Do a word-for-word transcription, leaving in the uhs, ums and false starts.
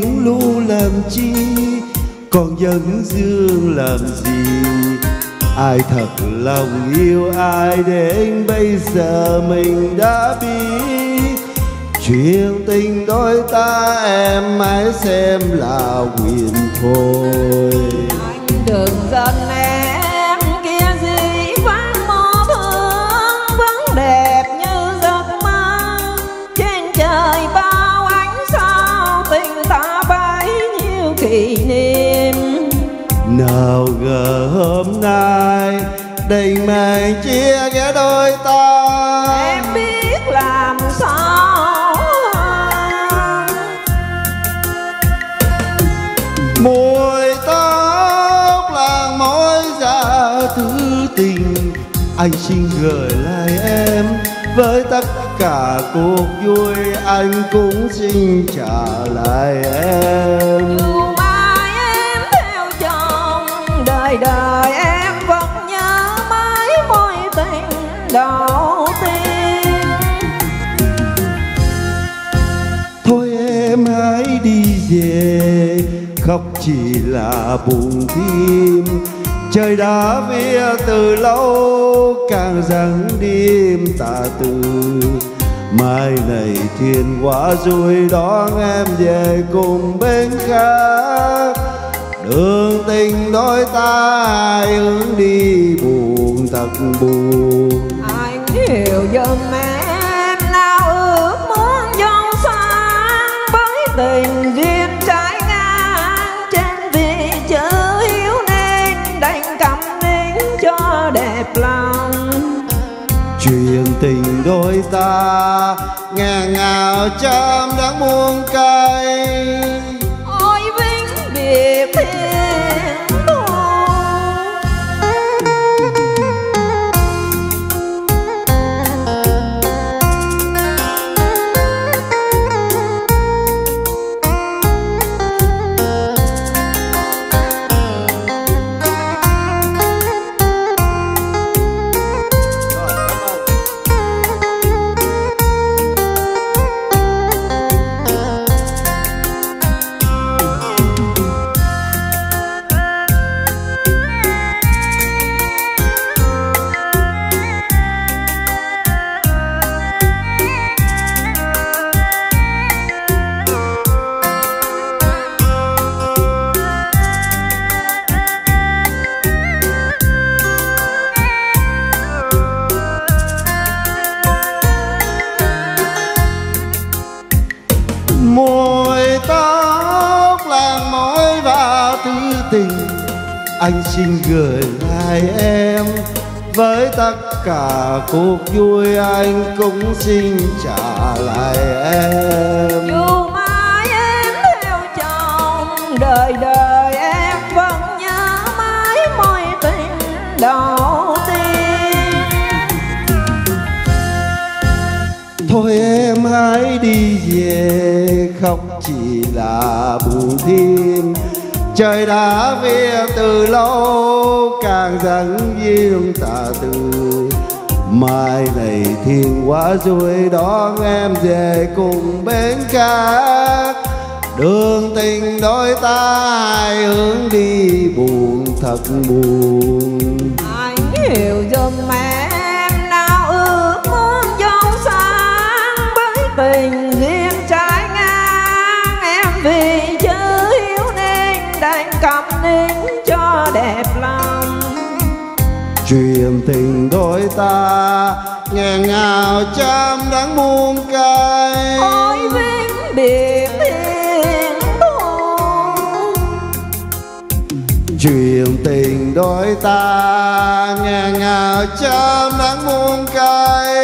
những lu làm chi, còn dẫn dương làm gì? Ai thật lòng yêu ai đến bây giờ mình đã biết. Chuyện tình đôi ta em mãi xem là quyền thôi. Anh đừng giận em kia gì vắng mơ thương, vẫn đẹp như giấc mơ. Trên trời bao ánh sao tình ta bấy nhiêu kỷ niệm. Nào ngờ hôm nay định mệnh chia ghé đôi ta. Em biết làm sao. Mùi tóc làng mối ra thứ tình, anh xin gửi lại em. Với tất cả cuộc vui anh cũng xin trả lại em. Dù mai em theo chồng, đời đời em vẫn nhớ mãi mối tình đầu tiên. Thôi em hãy đi về, khóc chỉ là buồn thêm. Trời đã vía từ lâu, càng dần đêm tà từ. Mai này thiên quả rồi đón em về cùng bên khác. Đường tình đôi ta ai hướng đi buồn thật buồn. Anh hiểu giùm em nào ước muốn dòng sáng, bởi tình duyên trái ngang trên vì chữ hiếu nên đành cắm nín cho đẹp lòng. Chuyện tình đôi ta ngàn ngào trăm đắng muôn cay. Ôi vĩnh biệt thiên thu. Mùi tóc làng mối và thứ tình, anh xin gửi lại em. Với tất cả cuộc vui anh cũng xin trả lại em. Dù mai em theo chồng, đời đời em vẫn nhớ mãi mối tình đầu tiên. Thôi em hãy đi về, khóc chỉ là buồn thêm. Trời đã vía từ lâu, càng dần duyên tà từ. Mai này thiên quả rồi đón em về cùng bên khác. Đường tình đôi ta hai hướng đi buồn thật buồn. Anh hiểu giùm em nào ước muốn dòng sáng, bởi tình duyên trái ngang em vì chữ hiếu nên đành cắm nín cho đẹp lòng. Chuyện tình đôi ta ngàn ngào trăm đắng muôn cay. Ôi vĩnh biệt thiên thu. Chuyện tình đôi ta ngàn ngào trăm đắng muôn cay.